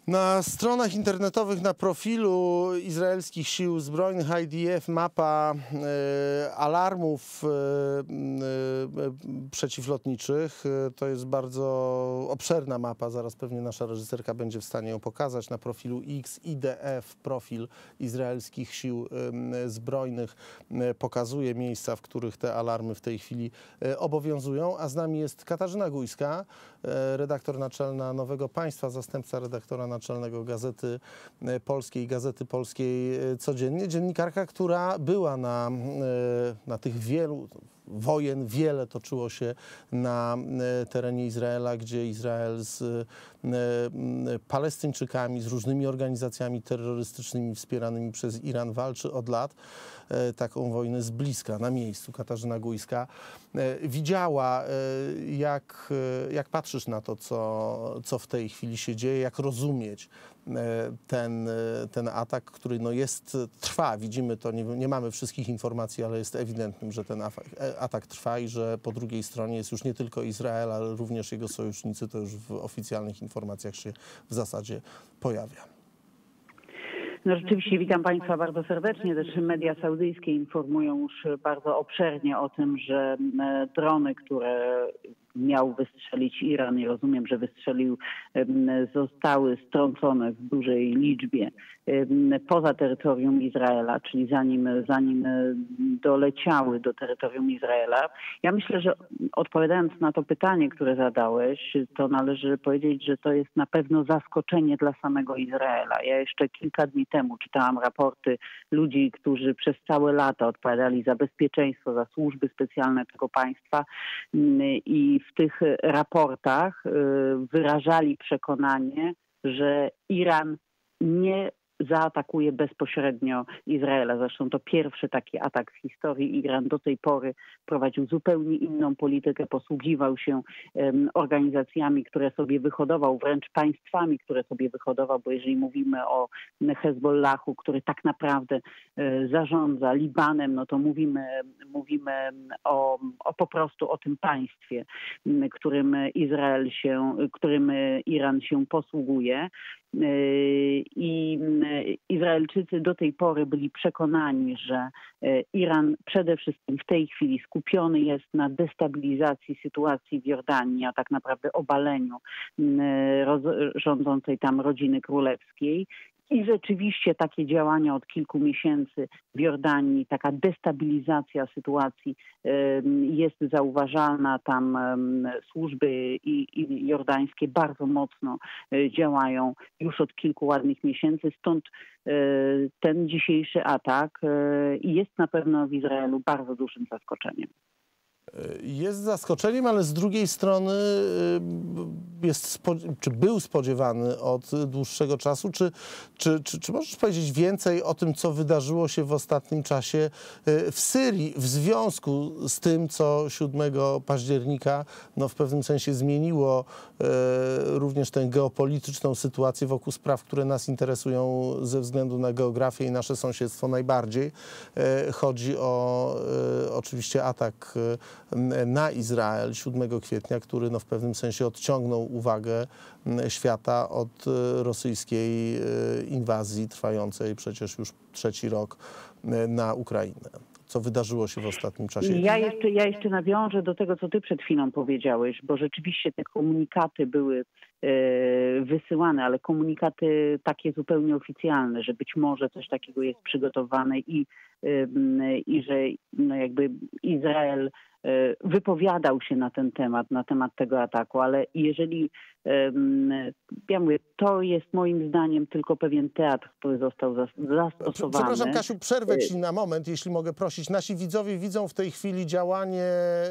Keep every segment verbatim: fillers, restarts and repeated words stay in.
Na stronach internetowych, na profilu izraelskich sił zbrojnych I D F mapa e, alarmów e, e, przeciwlotniczych. E, to jest bardzo obszerna mapa, zaraz pewnie nasza reżyserka będzie w stanie ją pokazać. Na profilu X I D F profil izraelskich sił e, zbrojnych e, pokazuje miejsca, w których te alarmy w tej chwili e, obowiązują. A z nami jest Katarzyna Gujska, e, redaktor naczelna Nowego Państwa, zastępca redaktora naczelnego Gazety Polskiej, Gazety Polskiej Codziennie. Dziennikarka, która była na, na tych wielu wojen, wiele toczyło się na terenie Izraela, gdzie Izrael z Palestyńczykami, z różnymi organizacjami terrorystycznymi wspieranymi przez Iran walczy od lat. Taką wojnę z bliska, na miejscu. Katarzyna Gujska widziała, jak, jak patrzysz na to, co, co w tej chwili się dzieje, jak rozumieć ten, ten atak, który no jest, trwa. Widzimy to, nie, nie mamy wszystkich informacji, ale jest ewidentnym, że ten atak trwa i że po drugiej stronie jest już nie tylko Izrael, ale również jego sojusznicy. To już w oficjalnych informacjach się w zasadzie pojawia. No rzeczywiście witam Państwa bardzo serdecznie. Też media saudyjskie informują już bardzo obszernie o tym, że drony, które miał wystrzelić Iran i rozumiem, że wystrzelił, zostały strącone w dużej liczbie poza terytorium Izraela, czyli zanim, zanim doleciały do terytorium Izraela. Ja myślę, że odpowiadając na to pytanie, które zadałeś, to należy powiedzieć, że to jest na pewno zaskoczenie dla samego Izraela. Ja jeszcze kilka dni temu czytałam raporty ludzi, którzy przez całe lata odpowiadali za bezpieczeństwo, za służby specjalne tego państwa i w tych raportach wyrażali przekonanie, że Iran nie zaatakuje bezpośrednio Izraela. Zresztą to pierwszy taki atak w historii. Iran do tej pory prowadził zupełnie inną politykę, posługiwał się um, organizacjami, które sobie wyhodował, wręcz państwami, które sobie wyhodował, bo jeżeli mówimy o Hezbollahu, który tak naprawdę e, zarządza Libanem, no to mówimy, mówimy o, o po prostu o tym państwie, którym Izrael się, którym Iran się posługuje. I Izraelczycy do tej pory byli przekonani, że Iran przede wszystkim w tej chwili skupiony jest na destabilizacji sytuacji w Jordanii, a tak naprawdę obaleniu rządzącej tam rodziny królewskiej. I rzeczywiście takie działania od kilku miesięcy w Jordanii, taka destabilizacja sytuacji jest zauważalna. Tam służby i, i jordańskie bardzo mocno działają już od kilku ładnych miesięcy. Stąd ten dzisiejszy atak jest na pewno w Izraelu bardzo dużym zaskoczeniem. Jest zaskoczeniem, ale z drugiej strony jest, czy był spodziewany od dłuższego czasu? Czy, czy, czy, czy możesz powiedzieć więcej o tym, co wydarzyło się w ostatnim czasie w Syrii w związku z tym, co siódmego października no, w pewnym sensie zmieniło również tę geopolityczną sytuację wokół spraw, które nas interesują ze względu na geografię i nasze sąsiedztwo najbardziej. Chodzi o oczywiście atak na Izrael siódmego kwietnia, który no w pewnym sensie odciągnął uwagę świata od rosyjskiej inwazji trwającej przecież już trzeci rok na Ukrainę. Co wydarzyło się w ostatnim czasie? Ja jeszcze, ja jeszcze nawiążę do tego, co ty przed chwilą powiedziałeś, bo rzeczywiście te komunikaty były e, wysyłane, ale komunikaty takie zupełnie oficjalne, że być może coś takiego jest przygotowane i, e, i że no jakby Izrael wypowiadał się na ten temat, na temat tego ataku, ale jeżeli, ja mówię, to jest moim zdaniem tylko pewien teatr, który został zastosowany. Przepraszam, Kasiu, przerwę ci na moment, jeśli mogę prosić. Nasi widzowie widzą w tej chwili działanie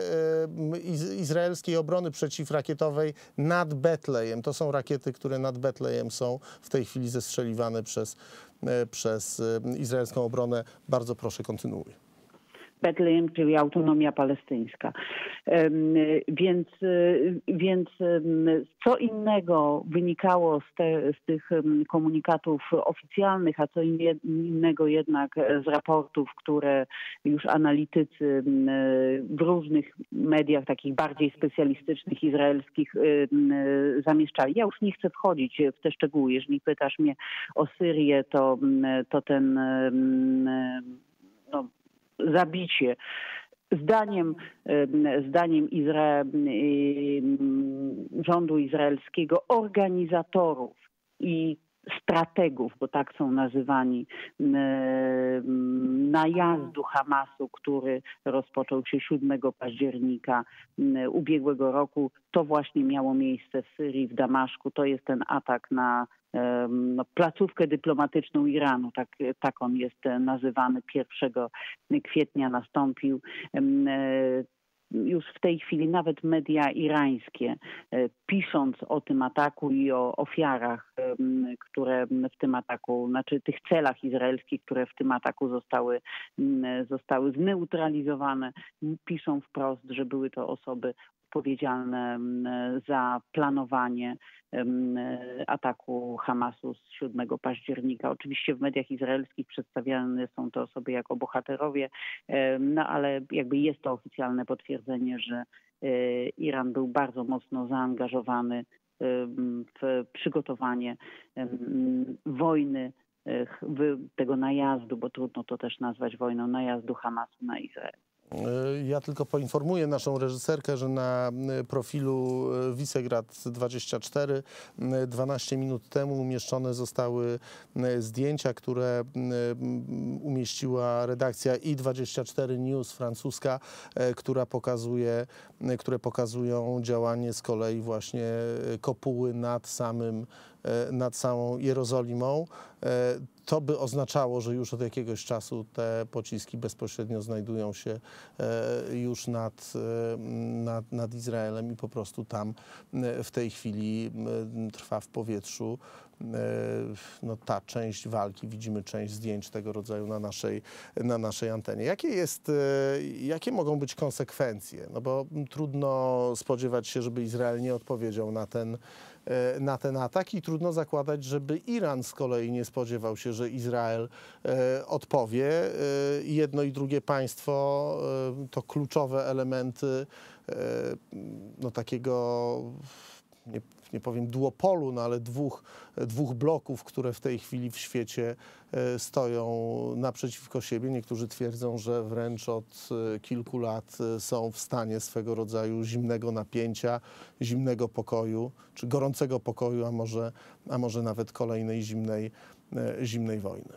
izraelskiej obrony przeciwrakietowej nad Betlejem. To są rakiety, które nad Betlejem są w tej chwili zestrzeliwane przez, przez izraelską obronę. Bardzo proszę, kontynuuj. Betlejem, czyli autonomia palestyńska. Więc, więc co innego wynikało z, te, z tych komunikatów oficjalnych, a co innego jednak z raportów, które już analitycy w różnych mediach, takich bardziej specjalistycznych, izraelskich zamieszczali. Ja już nie chcę wchodzić w te szczegóły. Jeżeli pytasz mnie o Syrię, to, to ten no, zabicie Zdaniem, zdaniem Izra... rządu izraelskiego, organizatorów i strategów, bo tak są nazywani, najazdu Hamasu, który rozpoczął się siódmego października ubiegłego roku, to właśnie miało miejsce w Syrii, w Damaszku. To jest ten atak na no, placówkę dyplomatyczną Iranu, tak, tak on jest nazywany, pierwszego kwietnia nastąpił. Już w tej chwili nawet media irańskie, pisząc o tym ataku i o ofiarach, które w tym ataku, znaczy tych celach izraelskich, które w tym ataku zostały, zostały zneutralizowane, piszą wprost, że były to osoby odpowiedzialne za planowanie ataku Hamasu z siódmego października. Oczywiście w mediach izraelskich przedstawiane są to osoby jako bohaterowie, no ale jakby jest to oficjalne potwierdzenie, że Iran był bardzo mocno zaangażowany w przygotowanie wojny, tego najazdu, bo trudno to też nazwać wojną, najazdu Hamasu na Izrael. Ja tylko poinformuję naszą reżyserkę, że na profilu Visegrad dwadzieścia cztery dwanaście minut temu umieszczone zostały zdjęcia, które umieściła redakcja i dwadzieścia cztery News francuska, która pokazuje, które pokazują działanie z kolei właśnie kopuły nad samym, nad samą Jerozolimą. To by oznaczało, że już od jakiegoś czasu te pociski bezpośrednio znajdują się już nad, nad, nad Izraelem i po prostu tam w tej chwili trwa w powietrzu no, ta część walki. Widzimy część zdjęć tego rodzaju na naszej, na naszej antenie. Jakie, jest, jakie mogą być konsekwencje? No bo trudno spodziewać się, żeby Izrael nie odpowiedział na ten na ten atak i trudno zakładać, żeby Iran z kolei nie spodziewał się, że Izrael e, odpowie. E, jedno i drugie państwo e, to kluczowe elementy e, no, takiego, nie, nie powiem duopolu, no, ale dwóch, dwóch bloków, które w tej chwili w świecie e, stoją naprzeciwko siebie. Niektórzy twierdzą, że wręcz od e, kilku lat e, są w stanie swego rodzaju zimnego napięcia, zimnego pokoju, czy gorącego pokoju, a może, a może nawet kolejnej zimnej, e, zimnej wojny.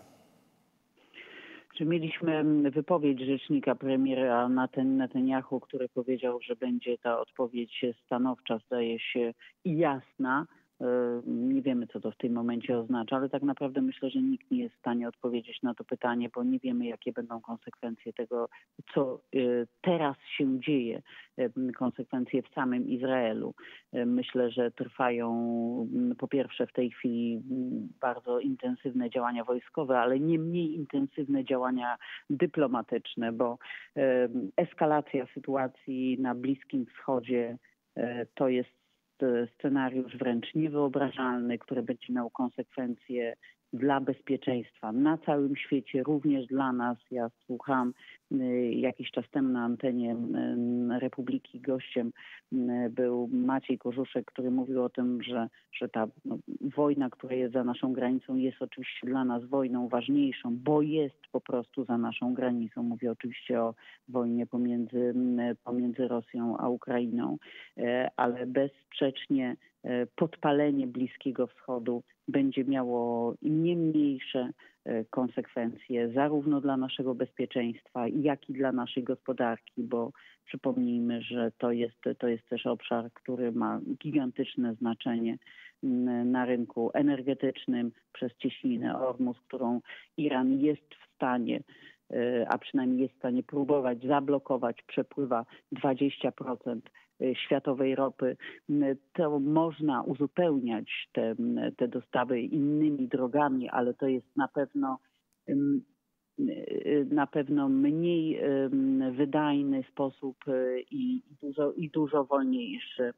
Czy mieliśmy wypowiedź rzecznika premiera Netanyahu, który powiedział, że będzie ta odpowiedź stanowcza, zdaje się, i jasna. Nie wiemy, co to w tym momencie oznacza, ale tak naprawdę myślę, że nikt nie jest w stanie odpowiedzieć na to pytanie, bo nie wiemy, jakie będą konsekwencje tego, co teraz się dzieje, konsekwencje w samym Izraelu. Myślę, że trwają po pierwsze w tej chwili bardzo intensywne działania wojskowe, ale nie mniej intensywne działania dyplomatyczne, bo eskalacja sytuacji na Bliskim Wschodzie to jest scenariusz wręcz niewyobrażalny, który będzie miał konsekwencje dla bezpieczeństwa na całym świecie, również dla nas. Ja słucham jakiś czas temu na antenie Republiki, gościem był Maciej Korzuszek, który mówił o tym, że, że ta no, wojna, która jest za naszą granicą, jest oczywiście dla nas wojną ważniejszą, bo jest po prostu za naszą granicą. Mówię oczywiście o wojnie pomiędzy, pomiędzy Rosją a Ukrainą, ale bezsprzecznie podpalenie Bliskiego Wschodu będzie miało nie mniejsze konsekwencje zarówno dla naszego bezpieczeństwa, jak i dla naszej gospodarki, bo przypomnijmy, że to jest, to jest też obszar, który ma gigantyczne znaczenie na rynku energetycznym przez cieśninę Ormus, którą Iran jest w stanie, a przynajmniej jest w stanie próbować zablokować, przepływa dwadzieścia procent światowej ropy, to można uzupełniać te, te dostawy innymi drogami, ale to jest na pewno na pewno mniej wydajny sposób i dużo, i dużo wolniejszy.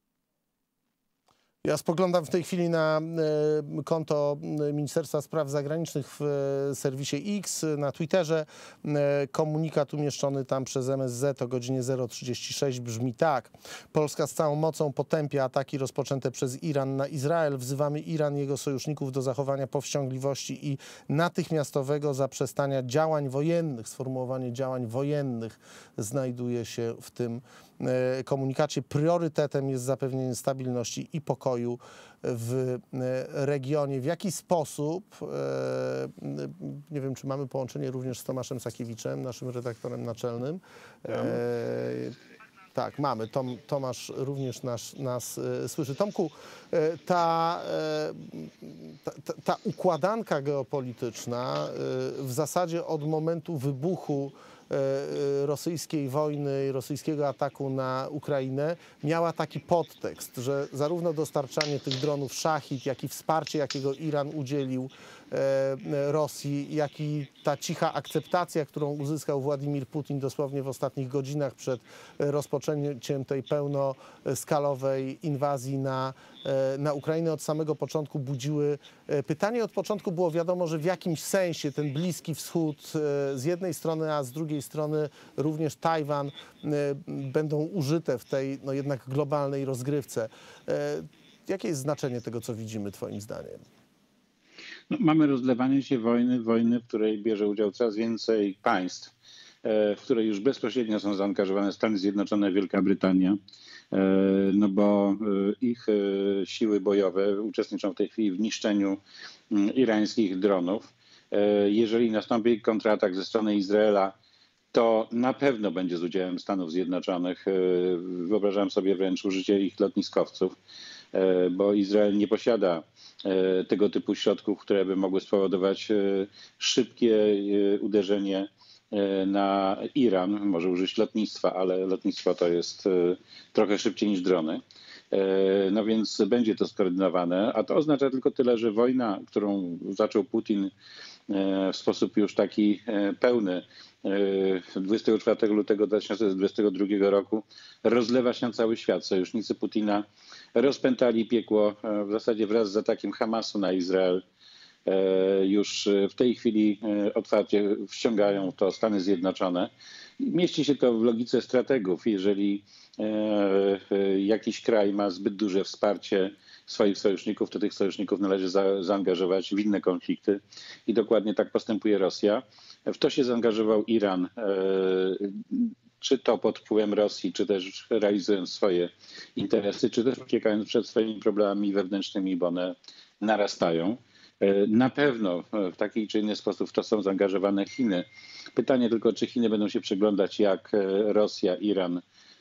Ja spoglądam w tej chwili na e, konto Ministerstwa Spraw Zagranicznych w e, serwisie X, na Twitterze. E, komunikat umieszczony tam przez M S Z o godzinie zero trzydzieści sześć brzmi tak. Polska z całą mocą potępia ataki rozpoczęte przez Iran na Izrael. Wzywamy Iran i jego sojuszników do zachowania powściągliwości i natychmiastowego zaprzestania działań wojennych. Sformułowanie działań wojennych znajduje się w tym komunikacie. Priorytetem jest zapewnienie stabilności i pokoju w regionie. W jaki sposób, nie wiem, czy mamy połączenie również z Tomaszem Sakiewiczem, naszym redaktorem naczelnym. E, tak, mamy. Tom, Tomasz również nas, nas słyszy. Tomku, ta, ta, ta układanka geopolityczna w zasadzie od momentu wybuchu rosyjskiej wojny, rosyjskiego ataku na Ukrainę miała taki podtekst, że zarówno dostarczanie tych dronów Szachid, jak i wsparcie, jakiego Iran udzielił Rosji, jak i ta cicha akceptacja, którą uzyskał Władimir Putin dosłownie w ostatnich godzinach przed rozpoczęciem tej pełnoskalowej inwazji na, na Ukrainę, od samego początku budziły pytanie. Od początku było wiadomo, że w jakimś sensie ten Bliski Wschód z jednej strony, a z drugiej strony również Tajwan będą użyte w tej no jednak globalnej rozgrywce. Jakie jest znaczenie tego, co widzimy, twoim zdaniem? No, mamy rozlewanie się wojny, wojny, w której bierze udział coraz więcej państw, w której już bezpośrednio są zaangażowane Stany Zjednoczone, Wielka Brytania, no bo ich siły bojowe uczestniczą w tej chwili w niszczeniu irańskich dronów. Jeżeli nastąpi kontratak ze strony Izraela, to na pewno będzie z udziałem Stanów Zjednoczonych. Wyobrażam sobie wręcz użycie ich lotniskowców, bo Izrael nie posiada tego typu środków, które by mogły spowodować szybkie uderzenie na Iran. Może użyć lotnictwa, ale lotnictwo to jest trochę szybciej niż drony. No więc będzie to skoordynowane, a to oznacza tylko tyle, że wojna, którą zaczął Putin w sposób już taki pełny dwudziestego czwartego lutego dwa tysiące dwudziestego drugiego roku, rozlewa się na cały świat. Sojusznicy Putina rozpętali piekło w zasadzie wraz z atakiem Hamasu na Izrael. Już w tej chwili otwarcie wciągają to Stany Zjednoczone. Mieści się to w logice strategów. Jeżeli jakiś kraj ma zbyt duże wsparcie swoich sojuszników, to tych sojuszników należy za, zaangażować w inne konflikty i dokładnie tak postępuje Rosja. W to się zaangażował Iran, czy to pod wpływem Rosji, czy też realizując swoje interesy, czy też uciekając przed swoimi problemami wewnętrznymi, bo one narastają. Na pewno w taki czy inny sposób w to są zaangażowane Chiny. Pytanie tylko, czy Chiny będą się przyglądać, jak Rosja, Iran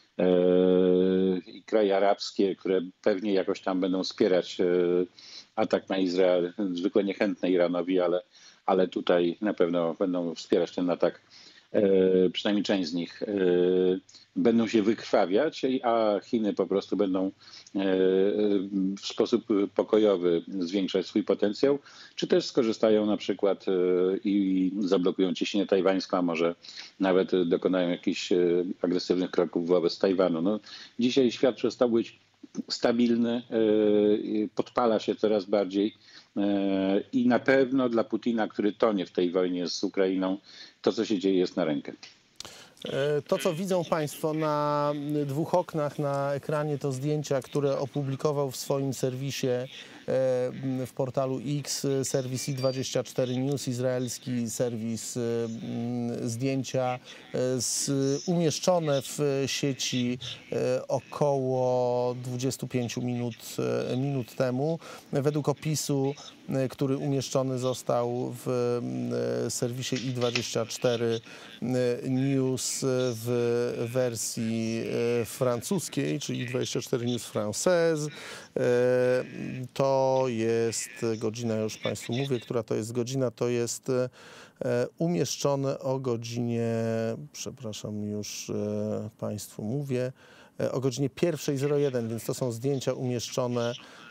i kraje arabskie, które pewnie jakoś tam będą wspierać atak na Izrael, zwykle niechętne Iranowi, ale, ale tutaj na pewno będą wspierać ten atak, przynajmniej część z nich, będą się wykrwawiać, a Chiny po prostu będą w sposób pokojowy zwiększać swój potencjał, czy też skorzystają na przykład i zablokują ciśnienie tajwańską, a może nawet dokonają jakichś agresywnych kroków wobec Tajwanu. No, dzisiaj świat przestał być stabilny, podpala się coraz bardziej i na pewno dla Putina, który tonie w tej wojnie z Ukrainą, to, co się dzieje, jest na rękę. To, co widzą Państwo na dwóch oknach na ekranie, to zdjęcia, które opublikował w swoim serwisie w portalu X serwis I dwadzieścia cztery News, izraelski serwis. Zdjęcia z, umieszczone w sieci około dwudziestu pięciu minut, minut temu. Według opisu, który umieszczony został w serwisie I dwadzieścia cztery News w wersji francuskiej, czyli I dwadzieścia cztery News Française, to jest godzina, już Państwu mówię, która to jest godzina, to jest umieszczone o godzinie, przepraszam, już Państwu mówię, o godzinie pierwszej zero jeden, więc to są zdjęcia umieszczone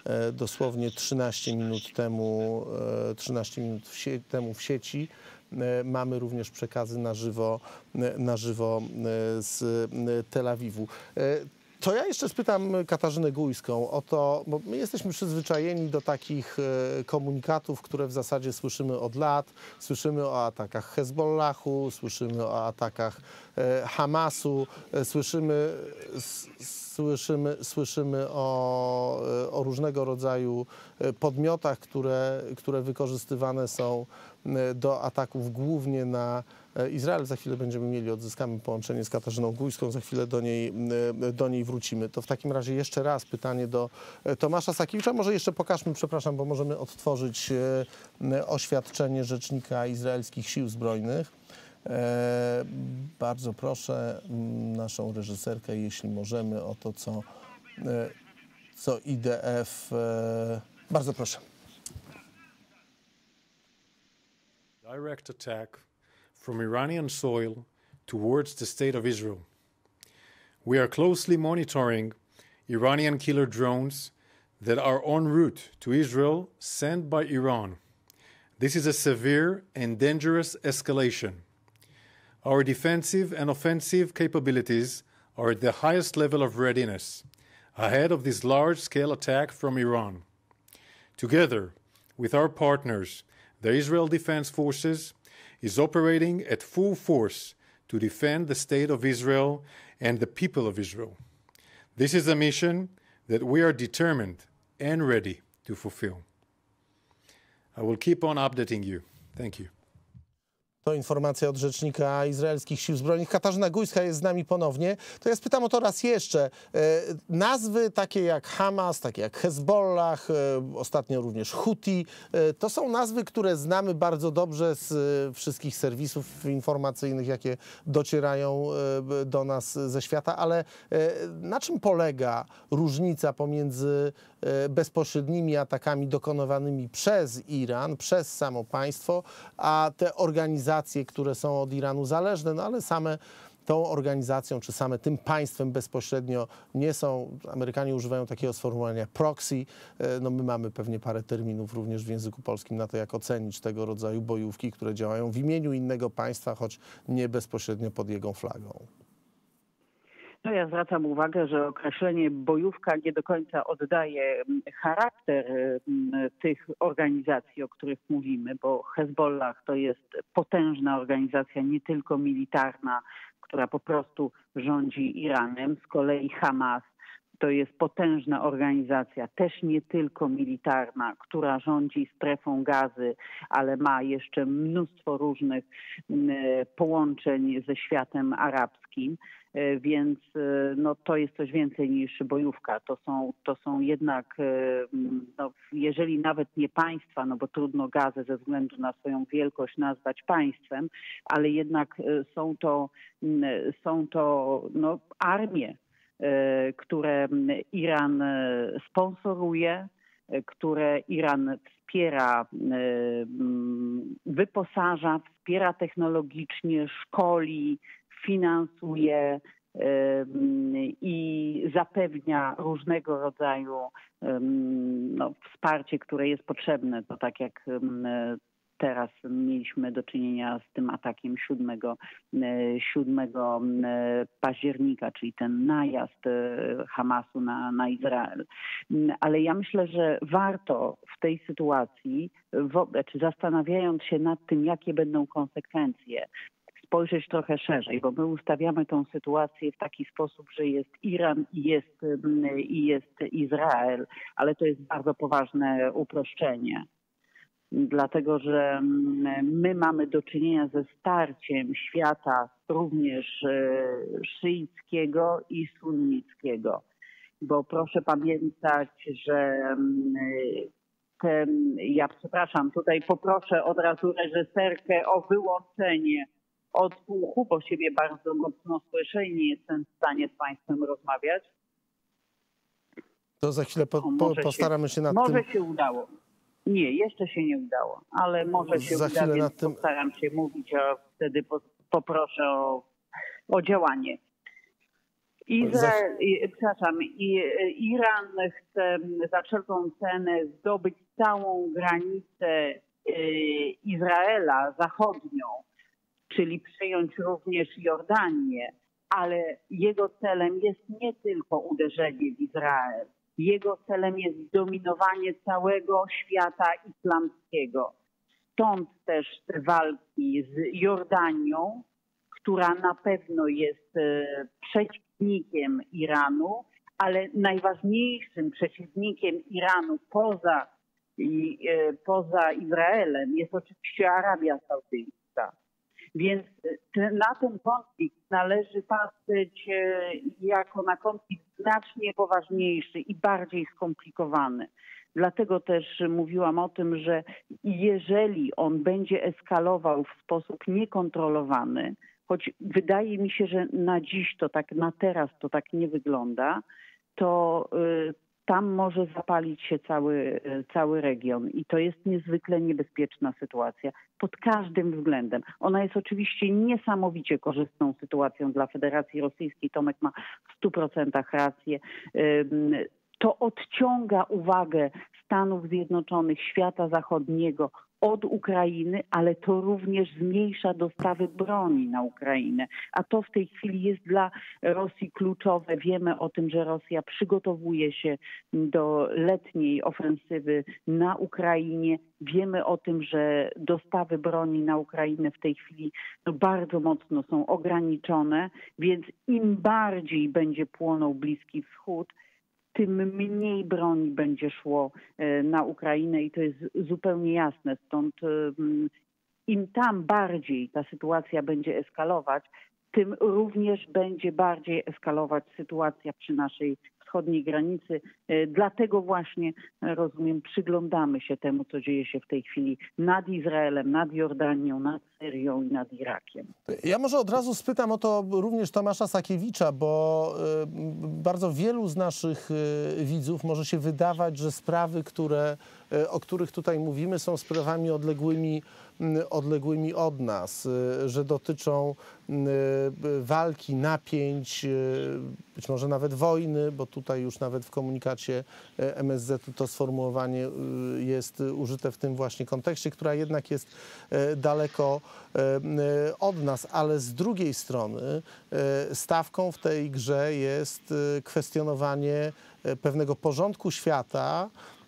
dosłownie trzynaście minut temu, trzynaście minut w sie temu w sieci. Mamy również przekazy na żywo, na żywo z Tel Awiwu. To ja jeszcze spytam Katarzynę Gujską o to, bo my jesteśmy przyzwyczajeni do takich komunikatów, które w zasadzie słyszymy od lat. Słyszymy o atakach Hezbollahu, słyszymy o atakach Hamasu, słyszymy, słyszymy, słyszymy o, o różnego rodzaju podmiotach, które, które wykorzystywane są do ataków głównie na Izrael. Za chwilę będziemy mieli, odzyskamy połączenie z Katarzyną Gujską, za chwilę do niej, do niej wrócimy. To w takim razie jeszcze raz pytanie do Tomasza Sakiewicza. Może jeszcze pokażmy, przepraszam, bo możemy odtworzyć oświadczenie rzecznika izraelskich sił zbrojnych. E, bardzo proszę naszą reżyserkę, jeśli możemy, o to, co, co I D F... E, bardzo proszę. Direct attack from Iranian soil towards the state of Israel. We are closely monitoring Iranian killer drones that are en route to Israel sent by Iran. This is a severe and dangerous escalation. Our defensive and offensive capabilities are at the highest level of readiness ahead of this large-scale attack from Iran. Together with our partners, the Israel Defense Forces is operating at full force to defend the state of Israel and the people of Israel. This is a mission that we are determined and ready to fulfill. I will keep on updating you. Thank you. To informacja od rzecznika izraelskich sił zbrojnych. Katarzyna Gujska jest z nami ponownie. To ja spytam o to raz jeszcze. Nazwy takie jak Hamas, takie jak Hezbollah, ostatnio również Huti, to są nazwy, które znamy bardzo dobrze z wszystkich serwisów informacyjnych, jakie docierają do nas ze świata, ale na czym polega różnica pomiędzy bezpośrednimi atakami dokonywanymi przez Iran, przez samo państwo, a te organizacje, które są od Iranu zależne, no ale same tą organizacją, czy same tym państwem bezpośrednio nie są. Amerykanie używają takiego sformułowania proxy. No my mamy pewnie parę terminów również w języku polskim na to, jak ocenić tego rodzaju bojówki, które działają w imieniu innego państwa, choć nie bezpośrednio pod jego flagą. No ja zwracam uwagę, że określenie bojówka nie do końca oddaje charakter tych organizacji, o których mówimy, bo Hezbollah to jest potężna organizacja, nie tylko militarna, która po prostu rządzi Iranem. Z kolei Hamas to jest potężna organizacja, też nie tylko militarna, która rządzi strefą Gazy, ale ma jeszcze mnóstwo różnych połączeń ze światem arabskim. Więc no, to jest coś więcej niż bojówka. To są, to są jednak, no, jeżeli nawet nie państwa, no bo trudno Gazę ze względu na swoją wielkość nazwać państwem, ale jednak są to, są to no, armie, które Iran sponsoruje, które Iran wspiera, wyposaża, wspiera technologicznie, szkoli, finansuje i zapewnia różnego rodzaju no, wsparcie, które jest potrzebne. To tak jak teraz mieliśmy do czynienia z tym atakiem siódmego października, czyli ten najazd Hamasu na, na Izrael. Ale ja myślę, że warto w tej sytuacji, wobec, zastanawiając się nad tym, jakie będą konsekwencje, spojrzeć trochę szerzej, bo my ustawiamy tą sytuację w taki sposób, że jest Iran i jest, i jest Izrael, ale to jest bardzo poważne uproszczenie. Dlatego, że my mamy do czynienia ze starciem świata również szyickiego i sunnickiego. Bo proszę pamiętać, że ten, ja przepraszam, tutaj poproszę od razu reżyserkę o wyłączenie odsłuchu, bo siebie bardzo mocno słyszę i nie jestem w stanie z Państwem rozmawiać. To za chwilę po, po, postaramy się, się nad może tym... Może się udało. Nie, jeszcze się nie udało, ale może się za uda, więc nad tym... postaram się mówić, a wtedy po, poproszę o, o działanie. Izrael, i, przepraszam, i, Iran chce za wszelką cenę zdobyć całą granicę y, Izraela zachodnią, czyli przejąć również Jordanię, ale jego celem jest nie tylko uderzenie w Izrael. Jego celem jest zdominowanie całego świata islamskiego. Stąd też te walki z Jordanią, która na pewno jest przeciwnikiem Iranu, ale najważniejszym przeciwnikiem Iranu poza, poza Izraelem jest oczywiście Arabia Saudyjska. Więc na ten konflikt należy patrzeć jako na konflikt znacznie poważniejszy i bardziej skomplikowany. Dlatego też mówiłam o tym, że jeżeli on będzie eskalował w sposób niekontrolowany, choć wydaje mi się, że na dziś to tak, na teraz to tak nie wygląda, to y, tam może zapalić się cały, y, cały region i to jest niezwykle niebezpieczna sytuacja pod każdym względem. Ona jest oczywiście niesamowicie korzystną sytuacją dla Federacji Rosyjskiej. Tomek ma w stu procentach rację. Y, to odciąga uwagę Stanów Zjednoczonych, świata zachodniego od Ukrainy, ale to również zmniejsza dostawy broni na Ukrainę. A to w tej chwili jest dla Rosji kluczowe. Wiemy o tym, że Rosja przygotowuje się do letniej ofensywy na Ukrainie. Wiemy o tym, że dostawy broni na Ukrainę w tej chwili no, bardzo mocno są ograniczone, więc im bardziej będzie płonął Bliski Wschód, tym mniej broni będzie szło na Ukrainę i to jest zupełnie jasne. Stąd im tam bardziej ta sytuacja będzie eskalować, tym również będzie bardziej eskalować sytuacja przy naszej wschodniej granicy. Dlatego właśnie, rozumiem, przyglądamy się temu, co dzieje się w tej chwili nad Izraelem, nad Jordanią, nad Syrią i nad Irakiem. Ja może od razu spytam o to również Tomasza Sakiewicza, bo bardzo wielu z naszych widzów może się wydawać, że sprawy, które, o których tutaj mówimy, są sprawami odległymi, odległymi od nas, że dotyczą walki, napięć, być może nawet wojny, bo tutaj już nawet w komunikacie M S Z to sformułowanie jest użyte w tym właśnie kontekście, która jednak jest daleko od nas, ale z drugiej strony stawką w tej grze jest kwestionowanie pewnego porządku świata,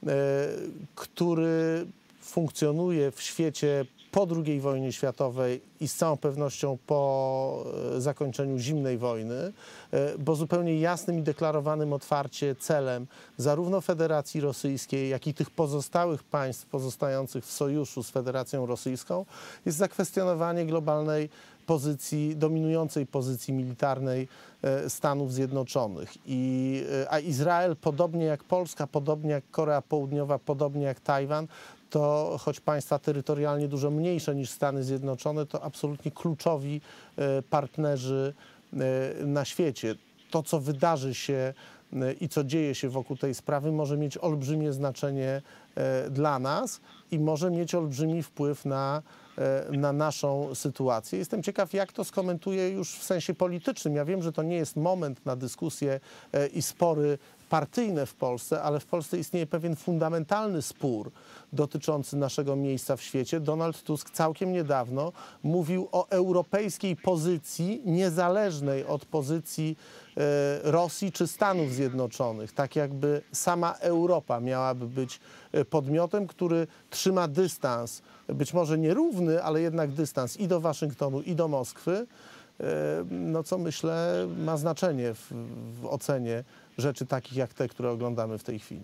który funkcjonuje w świecie po drugiej wojnie światowej i z całą pewnością po zakończeniu zimnej wojny, bo zupełnie jasnym i deklarowanym otwarcie celem zarówno Federacji Rosyjskiej, jak i tych pozostałych państw pozostających w sojuszu z Federacją Rosyjską jest zakwestionowanie globalnej pozycji, dominującej pozycji militarnej Stanów Zjednoczonych. I, a Izrael, podobnie jak Polska, podobnie jak Korea Południowa, podobnie jak Tajwan, to choć państwa terytorialnie dużo mniejsze niż Stany Zjednoczone, to absolutnie kluczowi partnerzy na świecie. To, co wydarzy się i co dzieje się wokół tej sprawy, może mieć olbrzymie znaczenie dla nas i może mieć olbrzymi wpływ na, na naszą sytuację. Jestem ciekaw, jak to skomentuje już w sensie politycznym. Ja wiem, że to nie jest moment na dyskusje i spory partyjne w Polsce, ale w Polsce istnieje pewien fundamentalny spór dotyczący naszego miejsca w świecie. Donald Tusk całkiem niedawno mówił o europejskiej pozycji niezależnej od pozycji e, Rosji czy Stanów Zjednoczonych. Tak jakby sama Europa miałaby być podmiotem, który trzyma dystans, być może nierówny, ale jednak dystans i do Waszyngtonu, i do Moskwy, e, no co myślę ma znaczenie w, w ocenie rzeczy takich jak te, które oglądamy w tej chwili.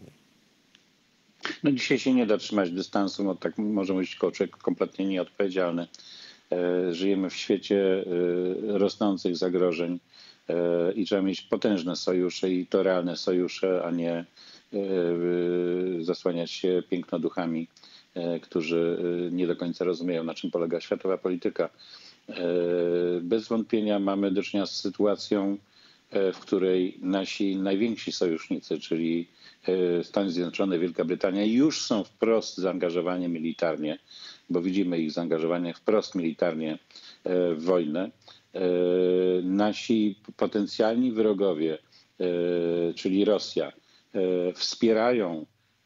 No dzisiaj się nie da trzymać dystansu, no tak może być człowiek kompletnie nieodpowiedzialny. Żyjemy w świecie rosnących zagrożeń i trzeba mieć potężne sojusze i to realne sojusze, a nie zasłaniać się pięknoduchami, którzy nie do końca rozumieją, na czym polega światowa polityka. Bez wątpienia mamy do czynienia z sytuacją, w której nasi najwięksi sojusznicy, czyli Stany Zjednoczone, Wielka Brytania, już są wprost zaangażowani militarnie, bo widzimy ich zaangażowanie wprost militarnie w wojnę. nasi potencjalni wrogowie, czyli Rosja, wspierają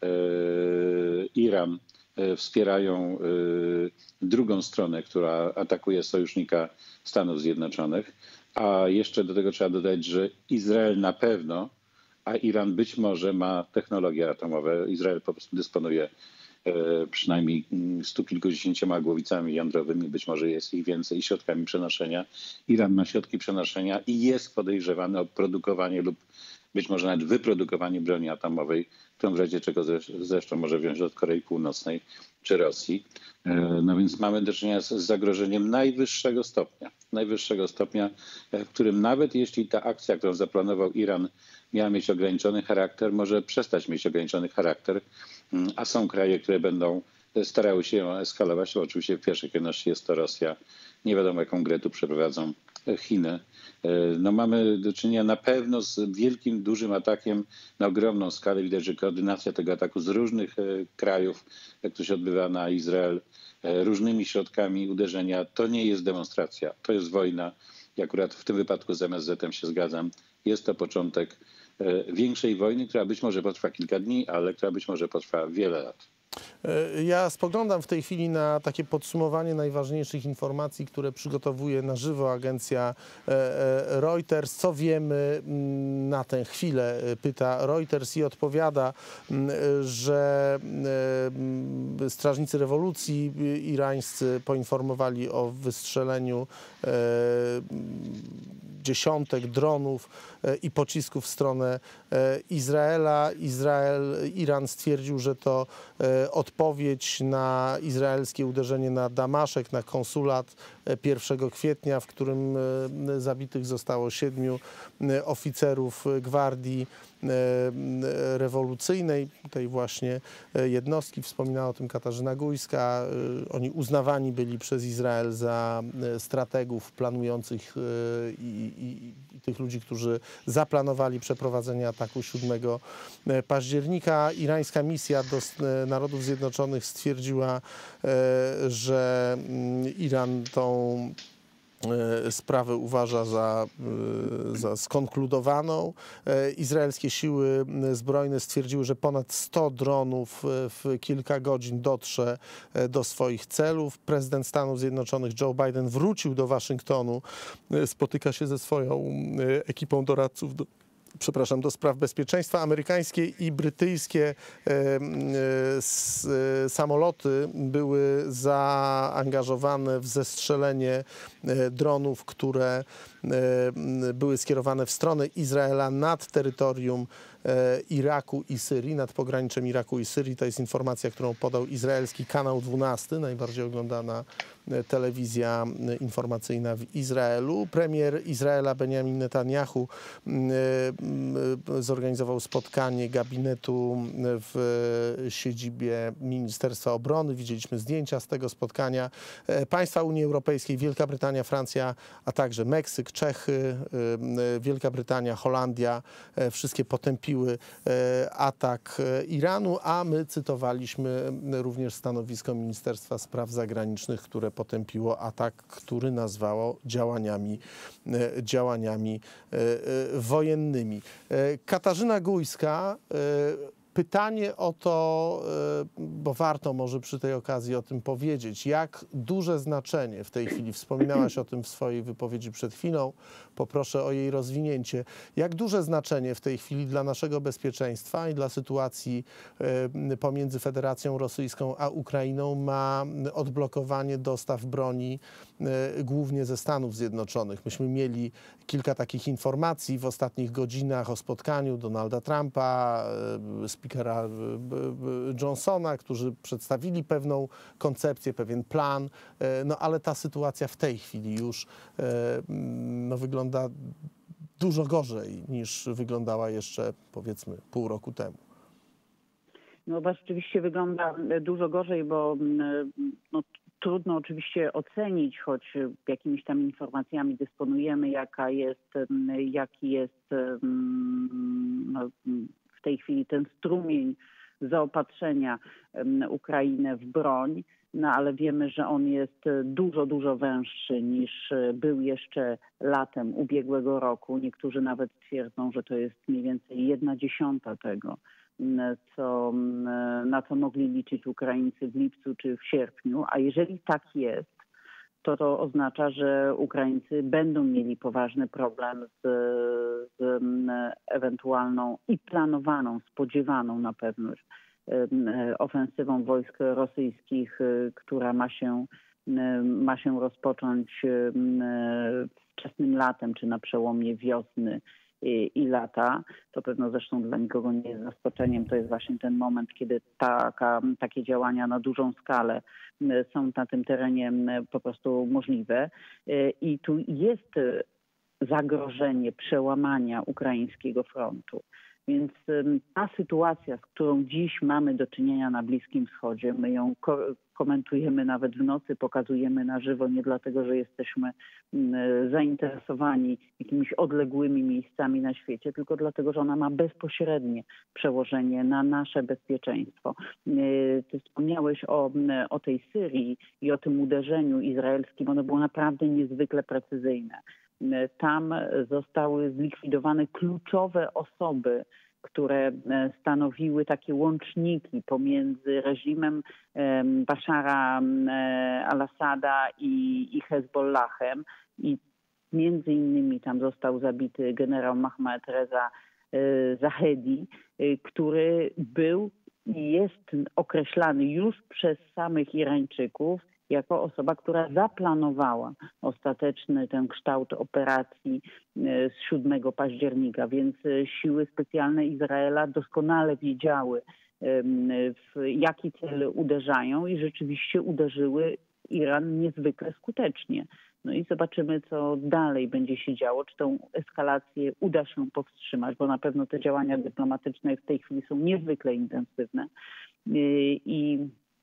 Iran, wspierają drugą stronę, która atakuje sojusznika Stanów Zjednoczonych, a jeszcze do tego trzeba dodać, że Izrael na pewno, a Iran być może ma technologie atomowe. Izrael po prostu dysponuje przynajmniej stu kilkudziesięcioma głowicami jądrowymi, być może jest ich więcej, środkami przenoszenia. Iran ma środki przenoszenia i jest podejrzewany o produkowanie lub być może nawet wyprodukowanie broni atomowej, którą w razie czego zresztą może wziąć od Korei Północnej czy Rosji. No więc mamy do czynienia z zagrożeniem najwyższego stopnia, najwyższego stopnia, w którym nawet jeśli ta akcja, którą zaplanował Iran, miała mieć ograniczony charakter, może przestać mieć ograniczony charakter, a są kraje, które będą starały się ją eskalować. To oczywiście w pierwszej kolejności jest to Rosja. Nie wiadomo, jaką grę tu przeprowadzą Chiny. No mamy do czynienia na pewno z wielkim, dużym atakiem na ogromną skalę. Widać, że koordynacja tego ataku z różnych krajów, jak to się odbywa na Izrael, różnymi środkami uderzenia, to nie jest demonstracja, to jest wojna. I akurat w tym wypadku z M S Z-em się zgadzam. Jest to początek większej wojny, która być może potrwa kilka dni, ale która być może potrwa wiele lat. Ja spoglądam w tej chwili na takie podsumowanie najważniejszych informacji, które przygotowuje na żywo agencja Reuters. Co wiemy na tę chwilę, pyta Reuters i odpowiada, że strażnicy rewolucji irańscy poinformowali o wystrzeleniu dziesiątek dronów i pocisków w stronę Izraela. Izrael, Iran stwierdził, że to odpowiedź na izraelskie uderzenie na Damaszek, na konsulat pierwszego kwietnia, w którym zabitych zostało siedmiu oficerów gwardii rewolucyjnej, tej właśnie jednostki. Wspominała o tym Katarzyna Gujska. Oni uznawani byli przez Izrael za strategów planujących i, i, i tych ludzi, którzy zaplanowali przeprowadzenie ataku siódmego października. Irańska misja do Narodów Zjednoczonych stwierdziła, że Iran tą sprawę uważa za, za skonkludowaną. Izraelskie siły zbrojne stwierdziły, że ponad sto dronów w kilka godzin dotrze do swoich celów. Prezydent Stanów Zjednoczonych Joe Biden wrócił do Waszyngtonu, spotyka się ze swoją ekipą doradców do przepraszam, do spraw bezpieczeństwa. Amerykańskie i brytyjskie e, e, s, e, samoloty były zaangażowane w zestrzelenie e, dronów, które e, były skierowane w stronę Izraela nad terytorium e, Iraku i Syrii, nad pograniczem Iraku i Syrii. To jest informacja, którą podał izraelski kanał dwunasty, najbardziej oglądana telewizja informacyjna w Izraelu. Premier Izraela Benjamin Netanyahu zorganizował spotkanie gabinetu w siedzibie Ministerstwa Obrony. Widzieliśmy zdjęcia z tego spotkania. Państwa Unii Europejskiej, Wielka Brytania, Francja, a także Meksyk, Czechy, Wielka Brytania, Holandia, wszystkie potępiły atak Iranu, a my cytowaliśmy również stanowisko Ministerstwa Spraw Zagranicznych, które potępiło atak, który nazwało działaniami, działaniami wojennymi. Katarzyna Gujska, pytanie o to, bo warto może przy tej okazji o tym powiedzieć, jak duże znaczenie w tej chwili, wspominałaś o tym w swojej wypowiedzi przed chwilą, poproszę o jej rozwinięcie, jak duże znaczenie w tej chwili dla naszego bezpieczeństwa i dla sytuacji pomiędzy Federacją Rosyjską a Ukrainą ma odblokowanie dostaw broni głównie ze Stanów Zjednoczonych. Myśmy mieli kilka takich informacji w ostatnich godzinach o spotkaniu Donalda Trumpa, speakera Johnsona, którzy przedstawili pewną koncepcję, pewien plan, no ale ta sytuacja w tej chwili już no, wygląda dużo gorzej niż wyglądała jeszcze powiedzmy pół roku temu. No rzeczywiście wygląda dużo gorzej, bo no, trudno oczywiście ocenić, choć jakimiś tam informacjami dysponujemy, jaka jest, jaki jest no, w tej chwili ten strumień zaopatrzenia Ukrainę w broń, no ale wiemy, że on jest dużo, dużo węższy niż był jeszcze latem ubiegłego roku. Niektórzy nawet twierdzą, że to jest mniej więcej jedna dziesiąta tego, co, na co mogli liczyć Ukraińcy w lipcu czy w sierpniu. A jeżeli tak jest, to to oznacza, że Ukraińcy będą mieli poważny problem z, z ewentualną i planowaną, spodziewaną na pewno ofensywą wojsk rosyjskich, która ma się, ma się rozpocząć wczesnym latem, czy na przełomie wiosny i, i lata. To pewno zresztą dla nikogo nie jest zaskoczeniem. To jest właśnie ten moment, kiedy taka, takie działania na dużą skalę są na tym terenie po prostu możliwe. I tu jest zagrożenie przełamania ukraińskiego frontu. Więc ta sytuacja, z którą dziś mamy do czynienia na Bliskim Wschodzie, my ją ko- komentujemy nawet w nocy, pokazujemy na żywo, nie dlatego, że jesteśmy zainteresowani jakimiś odległymi miejscami na świecie, tylko dlatego, że ona ma bezpośrednie przełożenie na nasze bezpieczeństwo. Ty wspomniałeś o, o tej Syrii i o tym uderzeniu izraelskim. Ono było naprawdę niezwykle precyzyjne. Tam zostały zlikwidowane kluczowe osoby, które stanowiły takie łączniki pomiędzy reżimem Bashara al-Assada i, i Hezbollahem. I między innymi tam został zabity generał Mohammad Reza Zahedi, który był i jest określany już przez samych Irańczyków jako osoba, która zaplanowała ostateczny ten kształt operacji z siódmego października, więc siły specjalne Izraela doskonale wiedziały, w jaki cel uderzają i rzeczywiście uderzyły Iran niezwykle skutecznie. No i zobaczymy, co dalej będzie się działo, czy tą eskalację uda się powstrzymać, bo na pewno te działania dyplomatyczne w tej chwili są niezwykle intensywne. I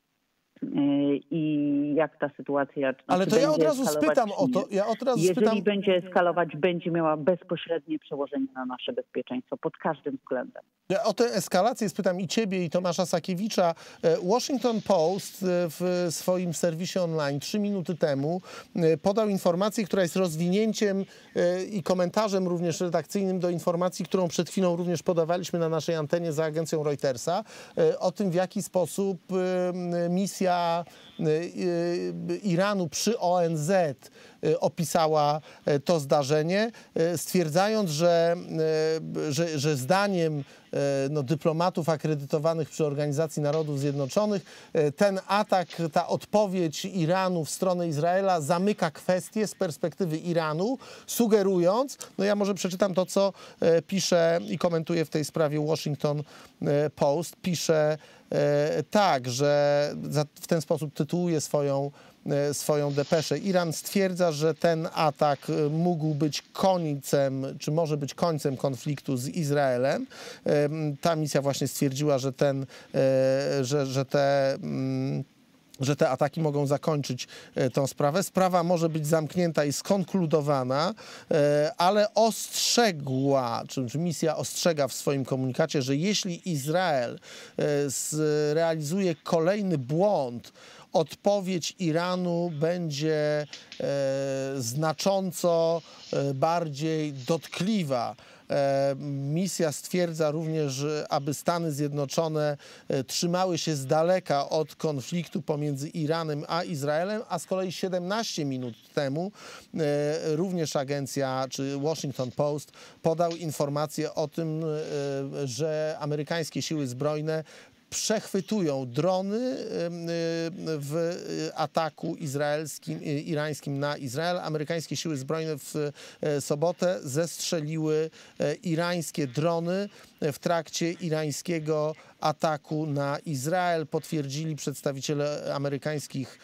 i jak ta sytuacja... Ale to ja od razu spytam o to. Ja od razu Jeżeli spytam... będzie eskalować, będzie miała bezpośrednie przełożenie na nasze bezpieczeństwo pod każdym względem. Ja o tę eskalację spytam i ciebie, i Tomasza Sakiewicza. Washington Post w swoim serwisie online trzy minuty temu podał informację, która jest rozwinięciem i komentarzem również redakcyjnym do informacji, którą przed chwilą również podawaliśmy na naszej antenie za agencją Reutersa, o tym, w jaki sposób misja Iranu przy O N Z opisała to zdarzenie, stwierdzając, że, że, że zdaniem no, dyplomatów akredytowanych przy Organizacji Narodów Zjednoczonych ten atak, ta odpowiedź Iranu w stronę Izraela zamyka kwestię z perspektywy Iranu, sugerując, no ja może przeczytam to, co pisze i komentuje w tej sprawie Washington Post, pisze tak, że w ten sposób tytułuje swoją swoją depeszę. Iran stwierdza, że ten atak mógł być końcem, czy może być końcem konfliktu z Izraelem. Ta misja właśnie stwierdziła, że ten, że, że te że te ataki mogą zakończyć tą sprawę. Sprawa może być zamknięta i skonkludowana, ale ostrzegła, czy, czy misja ostrzega w swoim komunikacie, że jeśli Izrael zrealizuje kolejny błąd, odpowiedź Iranu będzie e, znacząco e, bardziej dotkliwa. E, misja stwierdza również, aby Stany Zjednoczone e, trzymały się z daleka od konfliktu pomiędzy Iranem a Izraelem, a z kolei siedemnaście minut temu e, również agencja, czy Washington Post podał informację o tym, e, że amerykańskie siły zbrojne przechwytują drony w ataku izraelskim, irańskim na Izrael. Amerykańskie siły zbrojne w sobotę zestrzeliły irańskie drony w trakcie irańskiego ataku na Izrael. Potwierdzili przedstawiciele amerykańskich,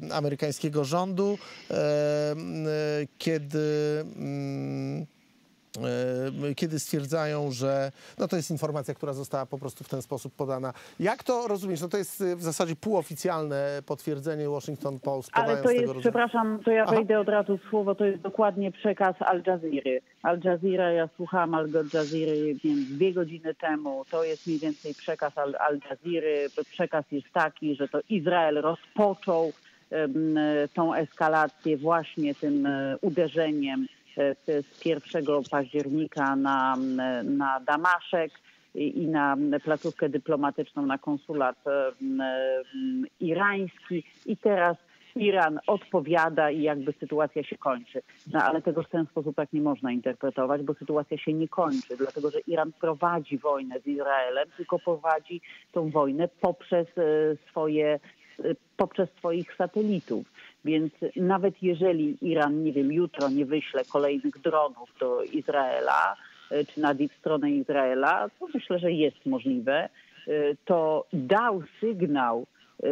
amerykańskiego rządu, kiedy kiedy stwierdzają, że no to jest informacja, która została po prostu w ten sposób podana. Jak to rozumiesz? No to jest w zasadzie półoficjalne potwierdzenie Washington Post. Ale to jest, przepraszam, to ja wejdę od razu w słowo, to jest dokładnie przekaz Al Jazeery. Al Jazeera, ja słuchałam Al Jazeery więc dwie godziny temu, to jest mniej więcej przekaz Al, Al Jazeery. Przekaz jest taki, że to Izrael rozpoczął um, tą eskalację właśnie tym um, uderzeniem z pierwszego października na, na Damaszek i na placówkę dyplomatyczną, na konsulat irański i teraz Iran odpowiada i jakby sytuacja się kończy. No ale tego w ten sposób tak nie można interpretować, bo sytuacja się nie kończy, dlatego że Iran prowadzi wojnę z Izraelem, tylko prowadzi tą wojnę poprzez swoje, poprzez swoich satelitów. Więc nawet jeżeli Iran, nie wiem, jutro nie wyśle kolejnych dronów do Izraela, czy na stronę Izraela, to myślę, że jest możliwe, to dał sygnał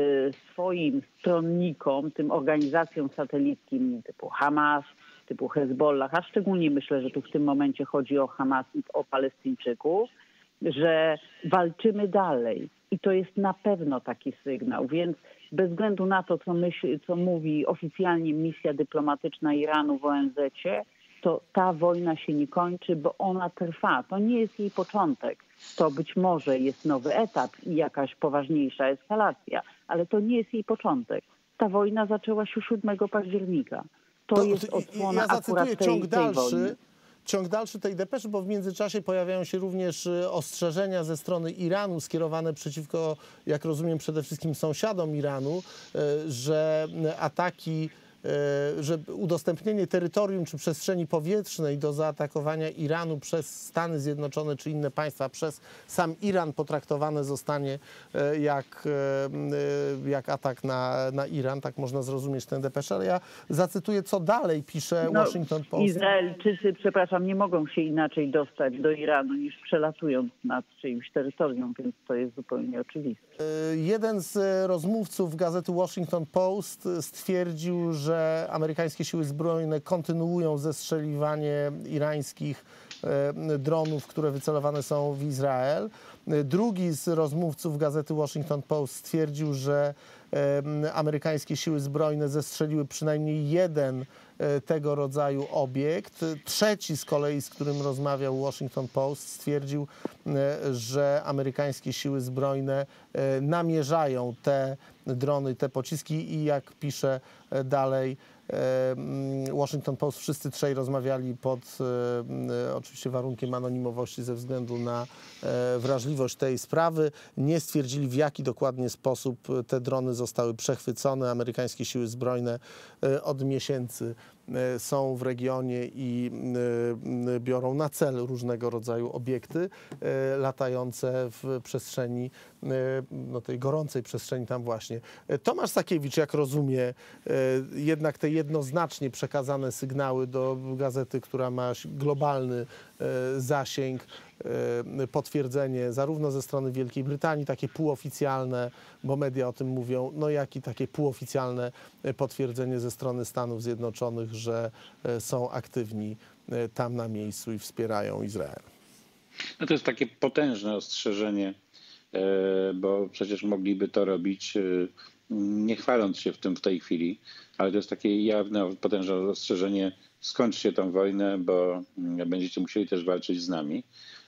swoim stronnikom, tym organizacjom satelickim typu Hamas, typu Hezbollah, a szczególnie myślę, że tu w tym momencie chodzi o Hamas i o Palestyńczyków, że walczymy dalej. I to jest na pewno taki sygnał, więc bez względu na to, co, myśli, co mówi oficjalnie misja dyplomatyczna Iranu w O N Z-cie, to ta wojna się nie kończy, bo ona trwa. To nie jest jej początek. To być może jest nowy etap i jakaś poważniejsza eskalacja, ale to nie jest jej początek. Ta wojna zaczęła się siódmego października. To, to jest odsłona ja akurat tej, ciąg dalszy. tej wojny. Ciąg dalszy tej depeszy, bo w międzyczasie pojawiają się również ostrzeżenia ze strony Iranu skierowane przeciwko, jak rozumiem, przede wszystkim sąsiadom Iranu, że ataki, że udostępnienie terytorium czy przestrzeni powietrznej do zaatakowania Iranu przez Stany Zjednoczone czy inne państwa, przez sam Iran potraktowane zostanie jak, jak atak na, na Iran. Tak można zrozumieć tę depeszę, ale ja zacytuję, co dalej pisze no, Washington Post. Izraelczycy, przepraszam, nie mogą się inaczej dostać do Iranu niż przelatując nad czyimś terytorium, więc to jest zupełnie oczywiste. Jeden z rozmówców gazety Washington Post stwierdził, że amerykańskie siły zbrojne kontynuują zestrzeliwanie irańskich dronów, które wycelowane są w Izrael. Drugi z rozmówców gazety Washington Post stwierdził, że amerykańskie siły zbrojne zestrzeliły przynajmniej jeden tego rodzaju obiekt. Trzeci z kolei, z którym rozmawiał Washington Post, stwierdził, że amerykańskie siły zbrojne namierzają te drony, te pociski i jak pisze dalej Washington Post, wszyscy trzej rozmawiali pod e, oczywiście warunkiem anonimowości ze względu na e, wrażliwość tej sprawy. Nie stwierdzili, w jaki dokładnie sposób te drony zostały przechwycone. Amerykańskie siły zbrojne e, od miesięcy e, są w regionie i e, biorą na cel różnego rodzaju obiekty e, latające w przestrzeni, e, no tej gorącej przestrzeni tam właśnie. Tomasz Sakiewicz, jak rozumie, e, jednak te jednoznacznie przekazane sygnały do gazety, która ma globalny e, zasięg, e, potwierdzenie zarówno ze strony Wielkiej Brytanii, takie półoficjalne, bo media o tym mówią, no jak i takie półoficjalne potwierdzenie ze strony Stanów Zjednoczonych, że e, są aktywni e, tam na miejscu i wspierają Izrael. No to jest takie potężne ostrzeżenie, e, bo przecież mogliby to robić e, nie chwaląc się w tym w tej chwili, ale to jest takie jawne, potężne ostrzeżenie, skończcie tą wojnę, bo będziecie musieli też walczyć z nami.